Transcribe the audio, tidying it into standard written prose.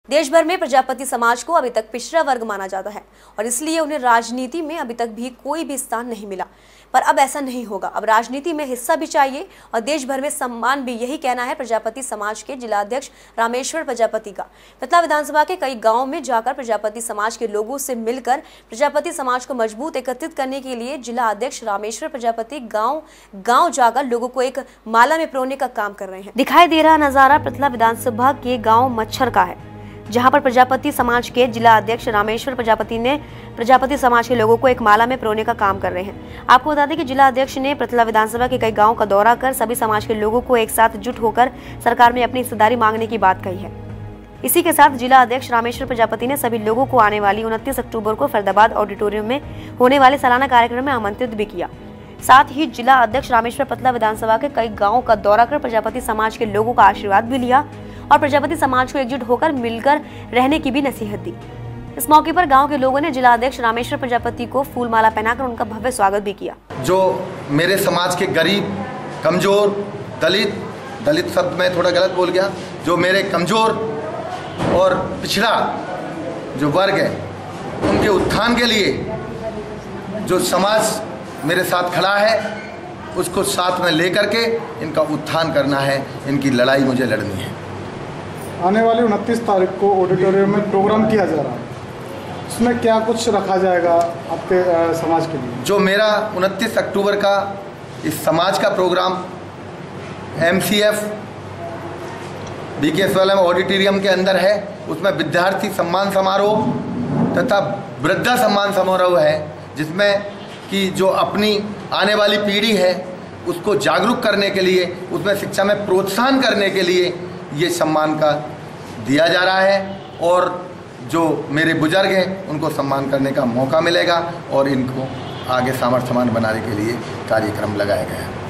देश भर में प्रजापति समाज को अभी तक पिछड़ा वर्ग माना जाता है और इसलिए उन्हें राजनीति में अभी तक भी कोई भी स्थान नहीं मिला। पर अब ऐसा नहीं होगा, अब राजनीति में हिस्सा भी चाहिए और देश भर में सम्मान भी। यही कहना है प्रजापति समाज के जिलाध्यक्ष रामेश्वर प्रजापति का। पतला विधानसभा के कई गांवों में जाकर प्रजापति समाज के लोगों से मिलकर प्रजापति समाज को मजबूत एकत्रित करने के लिए जिला अध्यक्ष रामेश्वर प्रजापति गाँव गाँव जाकर लोगों को एक माला में पिरोने का काम कर रहे हैं। दिखाई दे रहा नजारा पतला विधानसभा के गाँव मच्छर का है, जहां पर प्रजापति समाज के जिला अध्यक्ष रामेश्वर प्रजापति ने प्रजापति समाज के लोगों को एक माला में पिरोने का काम कर रहे हैं। आपको बता दें कि जिला अध्यक्ष ने पतला विधानसभा के कई गांवों का दौरा कर सभी समाज के लोगों को एक साथ जुट होकर सरकार में अपनी हिस्सेदारी मांगने की बात कही है। इसी के साथ जिला अध्यक्ष रामेश्वर प्रजापति ने सभी लोगों को आने वाली 29 अक्टूबर को फरीदाबाद ऑडिटोरियम में होने वाले सालाना कार्यक्रम में आमंत्रित भी किया। साथ ही जिला अध्यक्ष रामेश्वर पतला विधानसभा के कई गाँवों का दौरा कर प्रजापति समाज के लोगों का आशीर्वाद भी लिया और प्रजापति समाज को एकजुट होकर मिलकर रहने की भी नसीहत दी। इस मौके पर गांव के लोगों ने जिला अध्यक्ष रामेश्वर प्रजापति को फूल माला पहनाकर उनका भव्य स्वागत भी किया। जो मेरे समाज के गरीब, कमजोर, दलित शब्द में थोड़ा गलत बोल गया, जो मेरे कमजोर और पिछड़ा जो वर्ग है उनके उत्थान के लिए जो समाज मेरे साथ खड़ा है उसको साथ में लेकर के इनका उत्थान करना है। इनकी लड़ाई मुझे लड़नी है। आने वाली 29 तारीख को ऑडिटोरियम में प्रोग्राम किया जा रहा है, उसमें क्या कुछ रखा जाएगा आपके समाज के लिए? जो मेरा 29 अक्टूबर का इस समाज का प्रोग्राम MCF BKSWM ऑडिटोरियम के अंदर है, उसमें विद्यार्थी सम्मान समारोह तथा वृद्धा सम्मान समारोह है, जिसमें कि जो अपनी आने वाली पीढ़ी है उसको जागरूक करने के लिए, उसमें शिक्षा में प्रोत्साहन करने के लिए ये सम्मान का दिया जा रहा है और जो मेरे बुजुर्ग हैं उनको सम्मान करने का मौका मिलेगा और इनको आगे सामर्थ्यवान बनाने के लिए कार्यक्रम लगाया गया है।